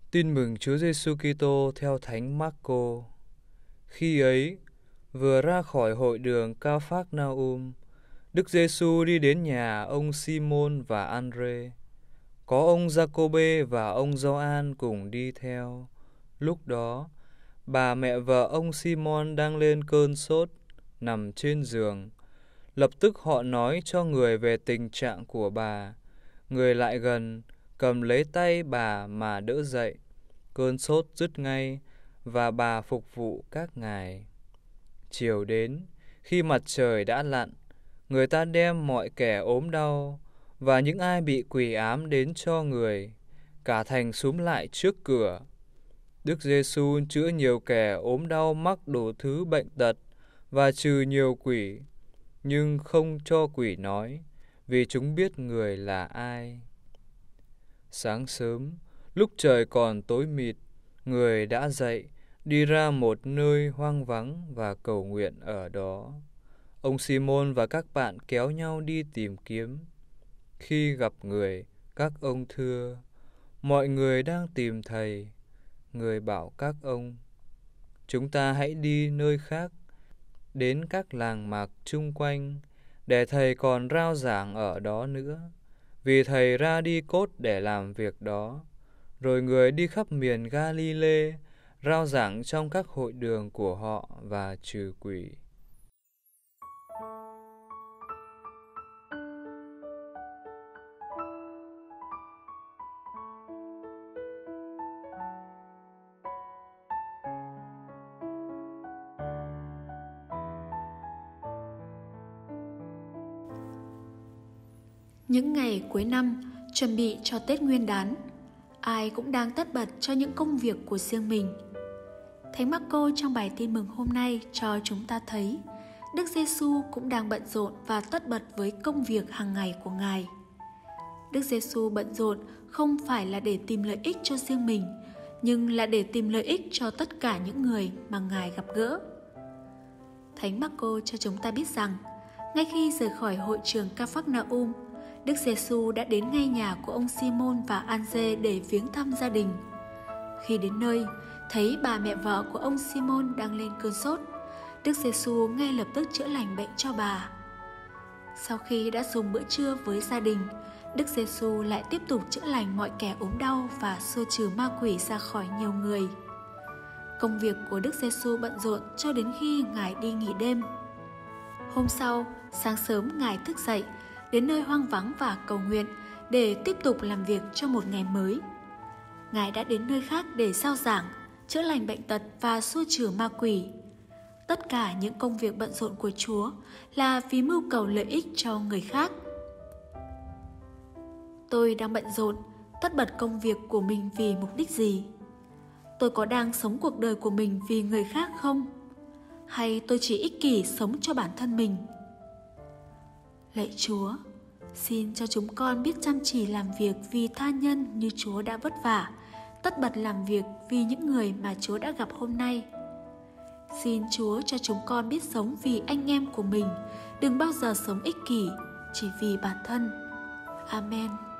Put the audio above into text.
Tin mừng Chúa Giêsu Kitô theo Thánh Marco. Khi ấy, vừa ra khỏi hội đường Ca-phác-na-um, Đức Giêsu đi đến nhà ông Simôn và An-rê. Có ông Gia-cô-bê và ông Gioan cùng đi theo. Lúc đó, bà mẹ vợ ông Simon đang lên cơn sốt, nằm trên giường. Lập tức họ nói cho người về tình trạng của bà. Người lại gần, cầm lấy tay bà mà đỡ dậy. Cơn sốt dứt ngay và bà phục vụ các ngài. Chiều đến, khi mặt trời đã lặn, người ta đem mọi kẻ ốm đau và những ai bị quỷ ám đến cho người. Cả thành xúm lại trước cửa. Đức Giêsu chữa nhiều kẻ ốm đau mắc đủ thứ bệnh tật và trừ nhiều quỷ, nhưng không cho quỷ nói, vì chúng biết người là ai. Sáng sớm, lúc trời còn tối mịt, người đã dậy, đi ra một nơi hoang vắng và cầu nguyện ở đó. Ông Simon và các bạn kéo nhau đi tìm kiếm. Khi gặp người, các ông thưa: "Mọi người đang tìm thầy." Người bảo các ông: "Chúng ta hãy đi nơi khác, đến các làng mạc chung quanh, để thầy còn rao giảng ở đó nữa, vì thầy ra đi cốt để làm việc đó." Rồi người đi khắp miền Ga-li-lê, rao giảng trong các hội đường của họ và trừ quỷ. Những ngày cuối năm, chuẩn bị cho Tết Nguyên đán, ai cũng đang tất bật cho những công việc của riêng mình. Thánh Marco trong bài tin mừng hôm nay cho chúng ta thấy Đức Giêsu cũng đang bận rộn và tất bật với công việc hàng ngày của Ngài. Đức Giêsu bận rộn không phải là để tìm lợi ích cho riêng mình, nhưng là để tìm lợi ích cho tất cả những người mà Ngài gặp gỡ. Thánh Marco cho chúng ta biết rằng, ngay khi rời khỏi hội trường Ca-phác-na-um, Đức Giêsu đã đến ngay nhà của ông Simon và An-rê để viếng thăm gia đình. Khi đến nơi, thấy bà mẹ vợ của ông Simon đang lên cơn sốt, Đức Giêsu ngay lập tức chữa lành bệnh cho bà. Sau khi đã dùng bữa trưa với gia đình, Đức Giêsu lại tiếp tục chữa lành mọi kẻ ốm đau và xua trừ ma quỷ ra khỏi nhiều người. Công việc của Đức Giêsu bận rộn cho đến khi Ngài đi nghỉ đêm. Hôm sau, sáng sớm Ngài thức dậy, đến nơi hoang vắng và cầu nguyện để tiếp tục làm việc cho một ngày mới. Ngài đã đến nơi khác để rao giảng, chữa lành bệnh tật và xua trừ ma quỷ. Tất cả những công việc bận rộn của Chúa là vì mưu cầu lợi ích cho người khác. Tôi đang bận rộn, tất bật công việc của mình vì mục đích gì? Tôi có đang sống cuộc đời của mình vì người khác không? Hay tôi chỉ ích kỷ sống cho bản thân mình? Lạy Chúa, xin cho chúng con biết chăm chỉ làm việc vì tha nhân như Chúa đã vất vả, tất bật làm việc vì những người mà Chúa đã gặp hôm nay. Xin Chúa cho chúng con biết sống vì anh em của mình, đừng bao giờ sống ích kỷ, chỉ vì bản thân. Amen.